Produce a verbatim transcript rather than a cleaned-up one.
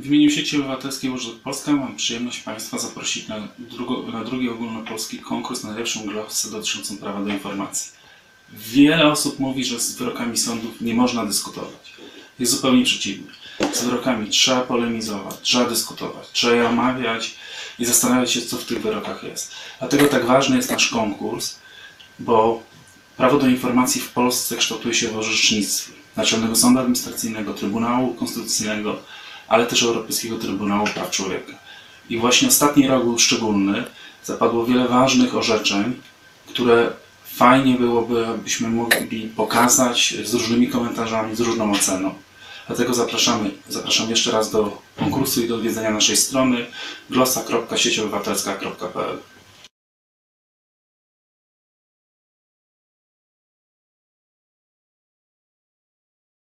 W imieniu Sieci Obywatelskiej Watchdog Polska mam przyjemność Państwa zaprosić na, drugo, na drugi ogólnopolski konkurs na najlepszą glossę dotyczącą prawa do informacji. Wiele osób mówi, że z wyrokami sądów nie można dyskutować. Jest zupełnie przeciwnie. Z wyrokami trzeba polemizować, trzeba dyskutować, trzeba je omawiać i zastanawiać się, co w tych wyrokach jest. Dlatego tak ważny jest nasz konkurs, bo prawo do informacji w Polsce kształtuje się w orzecznictwie Naczelnego Sądu Administracyjnego, Trybunału Konstytucyjnego, ale też Europejskiego Trybunału Praw Człowieka. I właśnie ostatni rok był szczególny. Zapadło wiele ważnych orzeczeń, które fajnie byłoby, abyśmy mogli pokazać z różnymi komentarzami, z różną oceną. Dlatego zapraszamy, zapraszam jeszcze raz do konkursu i do odwiedzenia naszej strony glossa kropka sieć obywatelska kropka p l.